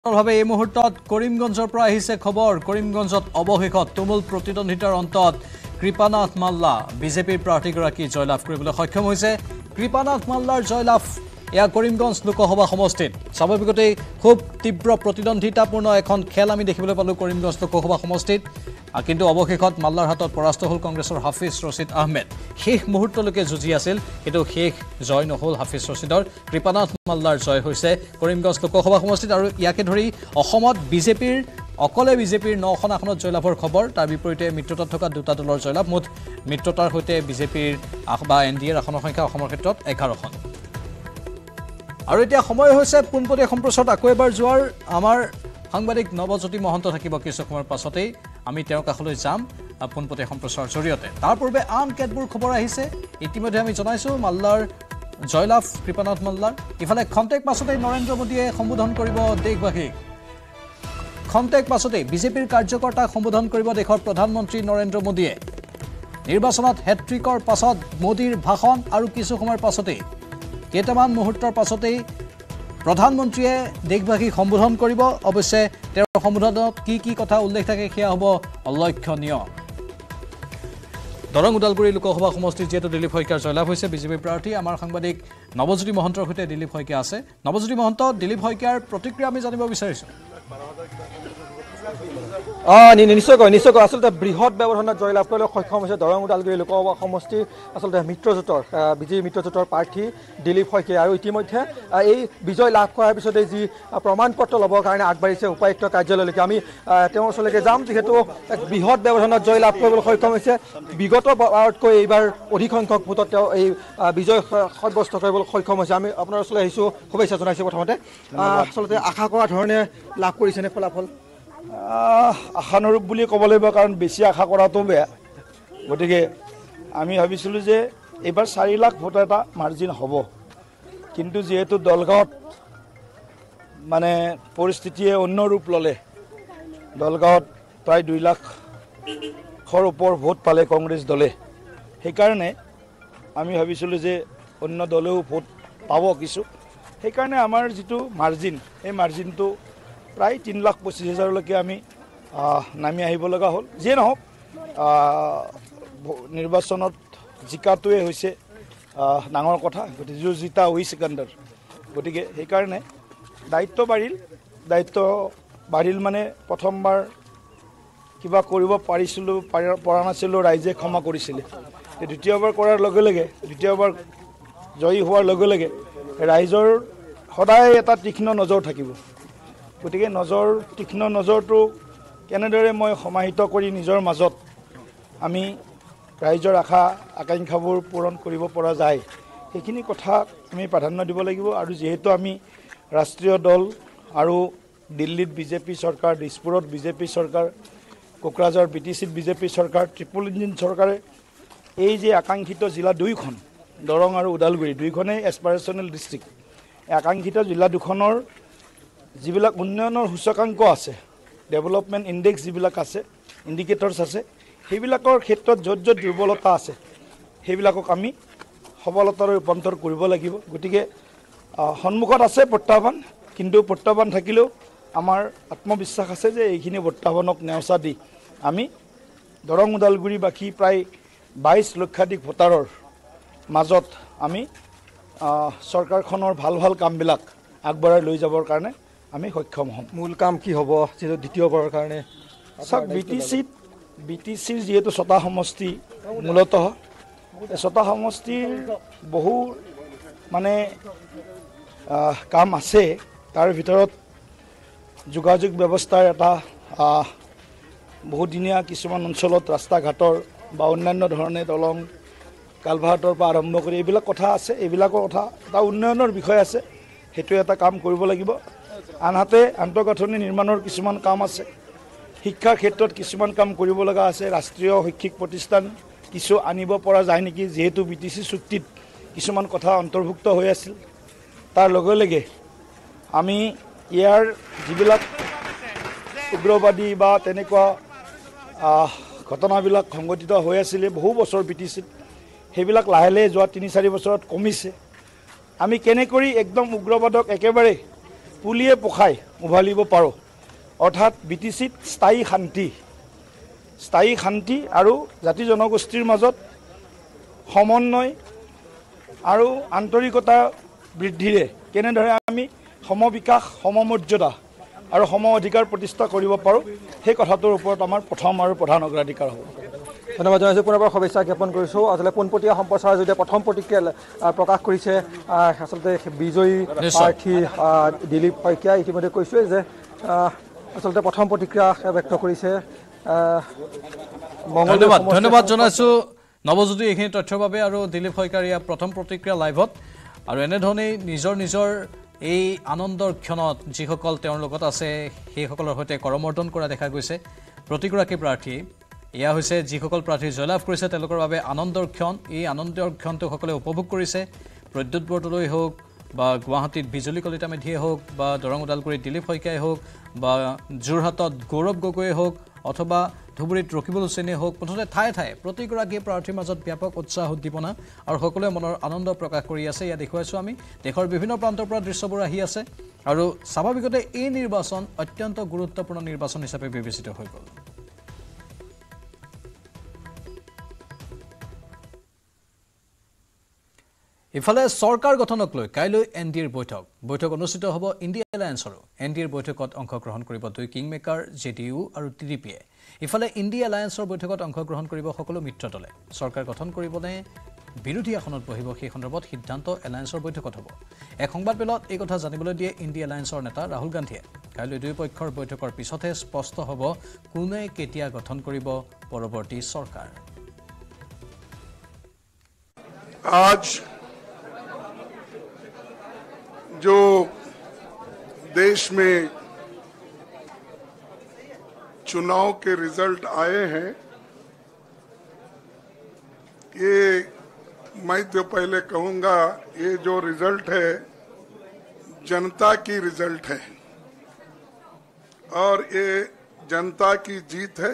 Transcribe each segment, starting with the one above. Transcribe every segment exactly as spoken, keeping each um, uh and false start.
ভাবে এই মুহূৰ্তত কৰিমগঞ্জৰ পৰা আহিছে খবৰ কৰিমগঞ্জত অৱশেষত তুমুল প্ৰতিদ্বন্দ্বিতাৰ অন্তত কৃপানাথ মাল্লা বিজেপিৰ প্ৰাৰ্থীগৰাকী জয়লাভ কৰিবলৈ সক্ষম হৈছে কৃপানাথ মাল্লাৰ জয়লাভ এয়া কৰিমগঞ্জ লোকসভা সমষ্টিত স্বাভাৱিকতে খুব তীব্ৰ প্ৰতিদ্বন্দ্বিতাপূৰ্ণ এখন খেল আমি দেখিবলৈ পালো কৰিমগঞ্জ লোকসভা সমষ্টিত কিন্তু অৱশেষত মাল্লাৰ হাতত পৰাস্ত হ'ল কংগ্ৰেছৰ হাফিজ ৰছিদ আহমেদ শেষ মুহূৰ্তলৈকে যুঁজি আছিল কিন্তু শেষ জয় নহল হাফিজ ৰছিদৰ কৃপানাথ মাল্লাৰ জয় হৈছে কৰিমগঞ্জ লোকসভা সমষ্টিত আৰু ইয়াকে ধৰি অসমত বিজেপিৰ অকলে বিজেপিৰ নখন আসনত জয়লাভৰ খবৰ তাৰ বিপৰীতে মিত্ৰতাত থকা দুটা দলৰ জয়লাভ মুঠ মিত্ৰতাৰ সৈতে বিজেপিৰ বা এনডিএৰ আসনৰ সংখ্যা অসমৰ ক্ষেত্ৰত এঘাৰখন আৰু এতিয়া সময় হৈছে পোনপটীয়া সম্প্ৰচাৰত আকৌ এবাৰ যোৱাৰ আমাৰ সাংবাদিক নৱজ্যোতি মহন্ত থাকিব কিছু সময়ৰ পাছতেই আমি তেওঁৰ কাষলৈ যাম পোনপটীয়া সম্প্ৰচাৰৰ জৰিয়তে তাৰ পূৰ্বে আন কেতবোৰ খবৰ আহিছে ইতিমধ্যে আমি জনাইছোঁ মাল্লাৰ জয়লাভ কৃপানাথ মাল্লাৰ ইফালে খন্তেক পাছতেই নৰেন্দ্ৰ মোদীয়ে সম্বোধন কৰিব দেশবাসীক খন্তেক পাছতেই বিজেপিৰ কাৰ্যকৰ্তাক সম্বোধন কৰিব দেশৰ প্ৰধানমন্ত্ৰী নৰেন্দ্ৰ মোদীয়ে নিৰ্বাচনত হেট্ৰিকৰ পাছত মোদীৰ ভাষণ আৰু কিছু সময়ৰ পাছতেই কেইটামান মুহূৰ্তৰ পাছতেই প্ৰধানমন্ত্ৰীয়ে দেশবাসীক সম্বোধন কৰিব অৱশ্যে তেওঁৰ সম্বোধনত কি কি কথা উল্লেখ থাকে সেয়া হ'ব অলক্ষণীয় দৰং ওদালগুৰি লোকসভা সমষ্টিত যেহেতু দিলীপ শইকীয়াৰ জয়লাভ হৈছে বিজেপি প্ৰাৰ্থী আমাৰ সাংবাদিক নৱজ্যোতি মহন্তৰ সৈতে দিলীপ শইকীয়া আছে নৱজ্যোতি মহন্ত দিলীপ শইকীয়াৰ প্ৰতিক্ৰিয়া আমি জানিব বিচাৰিছোঁ নিশ্চয়কৈ নিশ্চয়কৈ আচলতে বৃহৎ ব্যৱধানত জয়লাভ কৰিবলৈ সক্ষম হৈছে দৰং ওদালগুৰি লোকসভা সমষ্টিৰ আচলতে মিত্ৰজোঁটৰ বিজেপি মিত্ৰজোঁটৰ প্ৰাৰ্থী দিলীপ শইকীয়া আৰু ইতিমধ্যে এই বিজয় লাভ কৰাৰ পিছতে যি প্ৰমাণ পত্ৰ ল'বৰ কাৰণে আগবাঢ়িছে উপায়ুক্ত কাৰ্যালয়লৈকে আমি তেওঁৰ ওচৰলৈকে যাম যিহেতু এক বৃহৎ ব্যৱধানত জয় লাভ কৰিবলৈ সক্ষম হৈছে বিগত বাৰতকৈ এইবাৰ অধিক সংখ্যক ভোটত তেওঁ এই বিজয় সাব্যস্ত কৰিবলৈ সক্ষম হৈছে আমি আপোনাৰ ওচৰলৈ আহিছোঁ শুভেচ্ছা জনাইছোঁ প্ৰথমতে আচলতে আশা কৰা ধৰণে লাভ কৰিছেনে ফলাফল আশানুৰূপ বুলি ক'ব লাগিব কাৰণ বেছি আশা কৰাটো বেয়া গতিকে আমি ভাবিছিলোঁ যে এইবাৰ চাৰি লাখ ভোট এটা মাৰ্জিন হ'ব কিন্তু যিহেতু দলগাঁৱত মানে পৰিস্থিতিয়ে অন্য ৰূপ ল'লে দলগাঁৱত প্ৰায় দুই লাখৰ ওপৰ ভোট পালে কংগ্ৰেছ দলে সেইকাৰণে আমি ভাবিছিলোঁ যে অন্য দলেও ভোট পাব কিছু সেইকাৰণে আমাৰ যিটো মাৰ্জিন এই মাৰ্জিনটো প্ৰায় তিনি লাখ পঁচিছ হাজাৰলৈকে আমি নামি আহিব লগা হ'ল যিয়ে নহওক নিৰ্বাচনত জিকাটোৱে হৈছে ডাঙৰ কথা গতিকে যো জিতা উই চিকাণ্ডাৰ গতিকে সেইকাৰণে দায়িত্ব বাঢ়িল দায়িত্ব বাঢ়িল মানে প্ৰথমবাৰ কিবা কৰিব পাৰিছিলোঁ পৰা নাছিলোঁ ৰাইজে ক্ষমা কৰিছিলে দ্বিতীয়বাৰ কৰাৰ লগে লগে দ্বিতীয়বাৰ জয়ী হোৱাৰ লগে লগে ৰাইজৰ সদায় এটা তীক্ষ্ণ নজৰ থাকিব গতিকে নজৰ তীক্ষ্ণ নজৰটো কেনেদৰে মই সমাহিত কৰি নিজৰ মাজত আমি ৰাইজৰ আশা আকাংক্ষাবোৰ পূৰণ কৰিব পৰা যায় সেইখিনি কথা আমি প্ৰাধান্য দিব লাগিব আৰু যিহেতু আমি ৰাষ্ট্ৰীয় দল আৰু দিল্লীত বিজেপি চৰকাৰ দিছপুৰত বিজেপি চৰকাৰ কোকৰাঝাৰ বি টি চিত বিজেপি চৰকাৰ ট্ৰিপল ইঞ্জিন চৰকাৰে এই যে আকাংক্ষিত জিলা দুইখন দৰং আৰু ওদালগুৰি দুইখনেই এছপাৰেশ্যনেল ডিষ্ট্ৰিক্ট আকাংক্ষিত জিলা দুখনৰ যিবিলাক উন্নয়নৰ সূচকাংক আছে ডেভেলপমেণ্ট ইণ্ডেক্স যিবিলাক আছে ইণ্ডিকেটৰ্ছ আছে সেইবিলাকৰ ক্ষেত্ৰত য'ত য'ত দুৰ্বলতা আছে সেইবিলাকক আমি সবলতাৰে ৰূপান্তৰ কৰিব লাগিব গতিকে সন্মুখত আছে প্ৰত্যাহ্বান কিন্তু প্ৰত্যাহ্বান থাকিলেও আমাৰ আত্মবিশ্বাস আছে যে এইখিনি প্ৰত্যাহ্বানক নেওচা দি আমি দৰং ওদালগুৰিবাসী প্ৰায় বাইছ লক্ষাধিক ভোটাৰৰ মাজত আমি চৰকাৰখনৰ ভাল ভাল কামবিলাক আগবঢ়াই লৈ যাবৰ কাৰণে আমি সক্ষম হ'ম মূল কাম কি হ'ব যিহেতু দ্বিতীয়বাৰৰ কাৰণে চাওক বি টি চিত বি টি চিৰ যিহেতু ছটা সমষ্টি মূলতঃ ছটা সমষ্টিৰ বহু মানে কাম আছে তাৰ ভিতৰত যোগাযোগ ব্যৱস্থাৰ এটা বহুদিনীয়া কিছুমান অঞ্চলত ৰাস্তা ঘাটৰ বা অন্যান্য ধৰণে দলং কালভাৰ্টৰ পৰা আৰম্ভ কৰি এইবিলাক কথা আছে এইবিলাকৰ কথা এটা উন্নয়নৰ বিষয় আছে সেইটো এটা কাম কৰিব লাগিব আনহাতে আন্তঃগাঁথনি নিৰ্মাণৰ কিছুমান কাম আছে শিক্ষাৰ ক্ষেত্ৰত কিছুমান কাম কৰিব লগা আছে ৰাষ্ট্ৰীয় শৈক্ষিক প্ৰতিষ্ঠান কিছু আনিব পৰা যায় নেকি যিহেতু বি টি চি চুক্তিত কিছুমান কথা অন্তৰ্ভুক্ত হৈ আছিল তাৰ লগে লগে আমি ইয়াৰ যিবিলাক উগ্ৰবাদী বা তেনেকুৱা ঘটনাবিলাক সংঘটিত হৈ আছিলে বহু বছৰ বি টি চিত সেইবিলাক লাহে লাহে যোৱা তিনি চাৰি বছৰত কমিছে আমি কেনেকৈ একদম উগ্ৰবাদক একেবাৰে পুলিয়ে পোখাই উভালিব পাৰোঁ। অৰ্থাৎ বি টি চিত স্থায়ী শান্তি স্থায়ী শান্তি আৰু জাতি জনগোষ্ঠীৰ মাজত সমন্বয় আৰু আন্তৰিকতা বৃদ্ধিৰে কেনেদৰে আমি সমবিকাশ সমমৰ্যাদা আৰু সম অধিকাৰ প্ৰতিষ্ঠা কৰিব পাৰোঁ সেই কথাটোৰ ওপৰত আমাৰ প্ৰথম আৰু প্ৰধান অগ্ৰাধিকাৰ হ'ব। ধন্যবাদ জনাইছোঁ। পুনৰবাৰ শুভেচ্ছা জ্ঞাপন কৰিছোঁ। আচলতে পোনপটীয়া সম্প্ৰচাৰৰ জৰিয়তে প্ৰথম প্ৰতিক্ৰিয়া প্ৰকাশ কৰিছে আচলতে বিজয়ী প্ৰাৰ্থী দিলীপ শইকীয়া। ইতিমধ্যে কৈছোঁৱে যে আচলতে প্ৰথম প্ৰতিক্ৰিয়া ব্যক্ত কৰিছে। ধন্যবাদ ধন্যবাদ জনাইছোঁ নৱজ্যোতি এইখিনি তথ্যৰ বাবে। আৰু দিলীপ শইকীয়াৰ ইয়াৰ প্ৰথম প্ৰতিক্ৰিয়া লাইভত। আৰু এনেধৰণেই নিজৰ নিজৰ এই আনন্দৰ ক্ষণত যিসকল তেওঁৰ লগত আছে সেইসকলৰ সৈতে কৰমৰ্দন কৰা দেখা গৈছে প্ৰতিগৰাকী প্ৰাৰ্থী। এয়া হৈছে যিসকল প্ৰাৰ্থী জয়লাভ কৰিছে তেওঁলোকৰ বাবে আনন্দৰ ক্ষণ। এই আনন্দৰ ক্ষণটো সকলোৱে উপভোগ কৰিছে। প্ৰদ্যুৎ বৰদলৈ হওক বা গুৱাহাটীত বিজুলী কলিতা মেধিয়ে হওক বা দৰং ওদালগুৰিত দিলীপ শইকীয়াই হওক বা যোৰহাটত গৌৰৱ গগৈয়ে হওক অথবা ধুবুৰীত ৰকিবুল হুছেইনে হওক, মুঠতে ঠায়ে ঠায়ে প্ৰতিগৰাকী প্ৰাৰ্থীৰ মাজত ব্যাপক উৎসাহ উদ্দীপনা আৰু সকলোৱে মনৰ আনন্দ প্ৰকাশ কৰি আছে। ইয়াত দেখুৱাইছোঁ আমি দেশৰ বিভিন্ন প্ৰান্তৰ পৰা দৃশ্যবোৰ আহি আছে। আৰু স্বাভাৱিকতে এই নিৰ্বাচন অত্যন্ত গুৰুত্বপূৰ্ণ নিৰ্বাচন হিচাপে বিবেচিত হৈ গ'ল। ইফালে চৰকাৰ গঠনক লৈ কাইলৈ এন ডি এৰ বৈঠক বৈঠক অনুষ্ঠিত হ'ব ইণ্ডিয়া এলায়েন্সৰো। এন ডি এৰ বৈঠকত অংশগ্ৰহণ কৰিব দুই king maker J D U আৰু টি ডি পিয়ে। ইফালে ইণ্ডিয়া এলায়েন্সৰ বৈঠকত অংশগ্ৰহণ কৰিব সকলো মিত্ৰ দলে। চৰকাৰ গঠন কৰিবনে বিৰোধী আসনত বহিব সেই সন্দৰ্ভত সিদ্ধান্ত এলায়েন্সৰ বৈঠকত হ'ব। এক সংবাদমেলত এই কথা জানিবলৈ দিয়ে ইণ্ডিয়া এলায়েন্সৰ নেতা ৰাহুল গান্ধীয়ে। কাইলৈ দুই পক্ষৰ বৈঠকৰ পিছতহে স্পষ্ট হ'ব কোনে কেতিয়া গঠন কৰিব পৰৱৰ্তী চৰকাৰ। आज जो देश में चुनाव के रिजल्ट आए हैं, ये मैं तो पहले कहूंगा ये जो रिजल्ट है जनता की रिजल्ट है और ये जनता की जीत है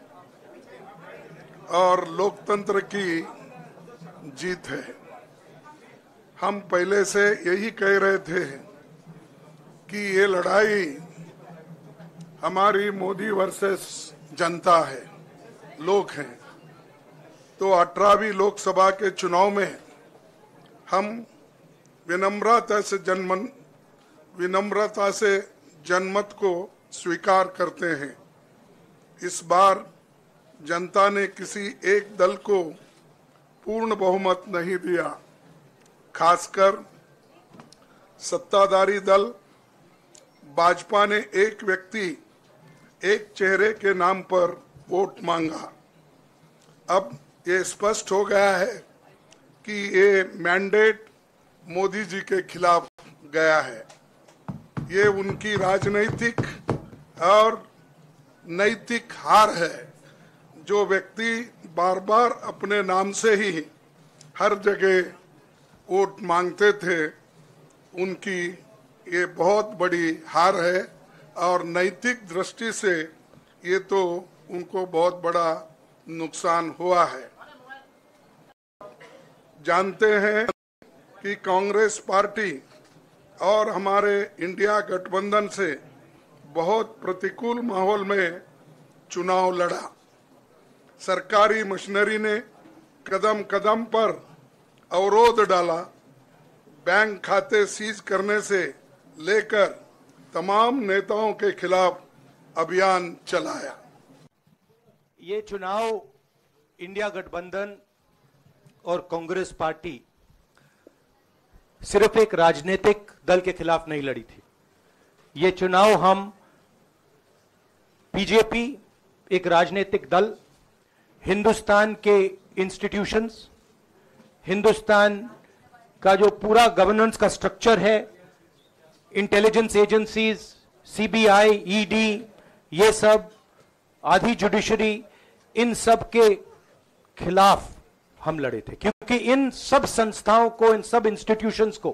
और लोकतंत्र की जीत है। हम पहले से यही कह रहे थे कि ये लड़ाई हमारी मोदी वर्सेस जनता है, लोग हैं। तो अठारहवीं लोकसभा के चुनाव में हम विनम्रता से जनमन विनम्रता से जनमत को स्वीकार करते हैं। इस बार जनता ने किसी एक दल को पूर्ण बहुमत नहीं दिया, खासकर सत्ताधारी दल भाजपा ने एक व्यक्ति एक चेहरे के नाम पर वोट मांगा। अब ये स्पष्ट हो गया है कि ये मैंडेट मोदी जी के खिलाफ गया है। ये उनकी राजनीतिक और नैतिक हार है। जो व्यक्ति बार बार अपने नाम से ही हर जगह वोट मांगते थे उनकी ये बहुत बड़ी हार है और नैतिक दृष्टि से ये तो उनको बहुत बड़ा नुकसान हुआ है। जानते हैं कि कांग्रेस पार्टी और हमारे इंडिया गठबंधन से बहुत प्रतिकूल माहौल में चुनाव लड़ा। सरकारी मशीनरी ने कदम कदम पर अवरोध डाला। बैंक खाते सीज करने से लेकर तमाम नेताओं के खिलाफ अभियान चलाया। ये चुनाव इंडिया गठबंधन और कांग्रेस पार्टी सिर्फ एक राजनीतिक दल के खिलाफ नहीं लड़ी थी। ये चुनाव हम बीजेपी एक राजनीतिक दल, हिंदुस्तान के इंस्टीट्यूशंस, हिंदुस्तान का जो पूरा गवर्नेंस का स्ट्रक्चर है, इंटेलिजेंस एजेंसीज, सीबीआई, ईडी, ये सब आधी जुडिशरी, इन सब के खिलाफ हम लड़े थे। क्योंकि इन सब संस्थाओं को, इन सब इंस्टीट्यूशंस को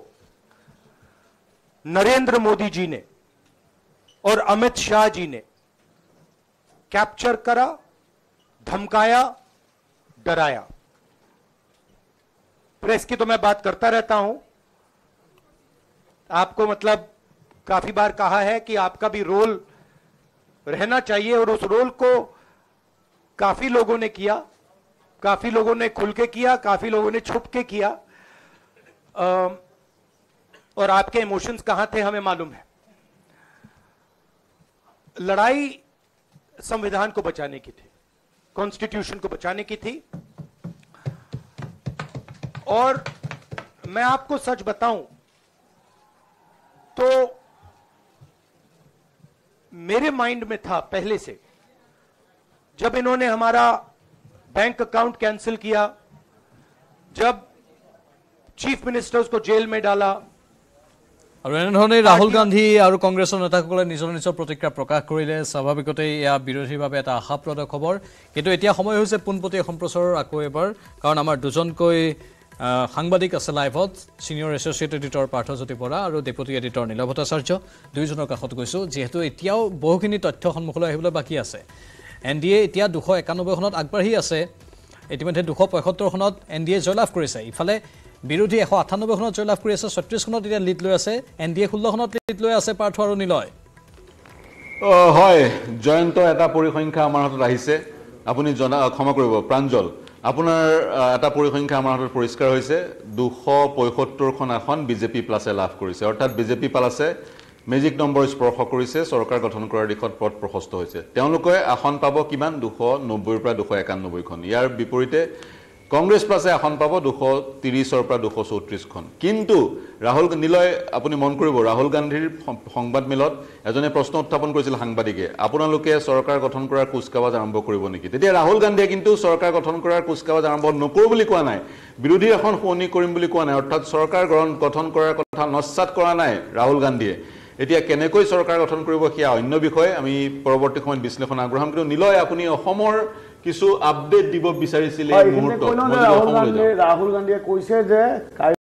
नरेंद्र मोदी जी ने और अमित शाह जी ने कैप्चर करा, धमकाया, डराया। प्रेस की तो मैं बात करता रहता हूं, आपको मतलब काफी बार कहा है कि आपका भी रोल रहना चाहिए, और उस रोल को काफी लोगों ने किया, काफी लोगों ने खुल के किया, काफी लोगों ने छुप के किया, आ, और आपके इमोशंस कहां थे हमें मालूम है। लड़ाई संविधान को बचाने की थी, कॉन्स्टिट्यूशन को बचाने की थी, और मैं आपको सच बताऊं तो मेरे माइंड में था पहले से, जब इन्होंने हमारा बैंक अकाउंट कैंसिल किया, जब चीफ मिनिस्टर्स को जेल में डाला, আৰু এনেধৰণে ৰাহুল গান্ধী আৰু কংগ্ৰেছৰ নেতাসকলে নিজৰ নিজৰ প্ৰতিক্ৰিয়া প্ৰকাশ কৰিলে। স্বাভাৱিকতে এয়া বিৰোধীৰ বাবে এটা আশাপ্ৰদ খবৰ, কিন্তু এতিয়া সময় হৈছে পোনপটীয়া সম্প্ৰচাৰৰ আকৌ এবাৰ, কাৰণ আমাৰ দুজনকৈ সাংবাদিক আছে লাইভত, senior associate editor Parthajyoti Bora আৰু ডেপুটি এডিটৰ নীলভ ভট্টাচাৰ্য, দুয়োজনৰ কাষত গৈছোঁ, যিহেতু এতিয়াও বহুখিনি তথ্য সন্মুখলৈ আহিবলৈ বাকী আছে। এন ডি এ এতিয়া দুশ একানব্বৈখনত আগবাঢ়ি আছে, ইতিমধ্যে দুশ পঁয়সত্তৰখনত এন ডি এ জয়লাভ কৰিছে, ইফালে বিৰোধী এশ আঠানব্বৈখনত জয়লাভ কৰি আছে, ছত্ৰিছখনত এতিয়া লিড লৈ আছে, এন ডি এ ষোল্লখনত লিড লৈ আছে পাৰ্থ আৰু নিলয়। হয় জয়ন্ত, এটা পৰিসংখ্যা আমাৰ হাতত আহিছে, আপুনি জনা ক্ষমা কৰিব প্ৰাঞ্জল, আপোনাৰ এটা পৰিসংখ্যা আমাৰ হাতত পৰিষ্কাৰ হৈছে, দুশ পঁয়সত্তৰখন আসন বিজেপি প্লাছে লাভ কৰিছে, অৰ্থাৎ বিজেপি প্লাছে মেজিক নম্বৰ স্পৰ্শ কৰিছে, চৰকাৰ গঠন কৰাৰ দিশত পথ প্ৰশস্ত হৈছে। তেওঁলোকে আসন পাব কিমান? দুশ নব্বৈৰ পৰা দুশ একানব্বৈখন। ইয়াৰ বিপৰীতে কংগ্ৰেছ প্লাছে আসন পাব দুশ ত্ৰিছৰ পৰা দুশ চৌত্ৰিছখন। কিন্তু ৰাহুল নিলয়, আপুনি মন কৰিব, ৰাহুল গান্ধীৰ সংবাদমেলত এজনে প্ৰশ্ন উত্থাপন কৰিছিল সাংবাদিকে, আপোনালোকে চৰকাৰ গঠন কৰাৰ কুচকাৱাজ আৰম্ভ কৰিব নেকি? তেতিয়া ৰাহুল গান্ধীয়ে কিন্তু চৰকাৰ গঠন কৰাৰ কুচকাৱাজ আৰম্ভ নকৰোঁ বুলি কোৱা নাই, বিৰোধীৰ এখন শুৱনি কৰিম বুলি কোৱা নাই, অৰ্থাৎ চৰকাৰ গঠন কৰাৰ কথা নস্যাৎ কৰা নাই ৰাহুল গান্ধীয়ে। এতিয়া কেনেকৈ চৰকাৰ গঠন কৰিব সেয়া অন্য বিষয়, আমি পৰৱৰ্তী সময়ত বিশ্লেষণ আগবঢ়াম। কিন্তু নিলয়, আপুনি অসমৰ কিছু আপডেট দিব বিচাৰিছিলে এই মুহূৰ্তত। ৰাহুল গান্ধীয়ে কৈছে যে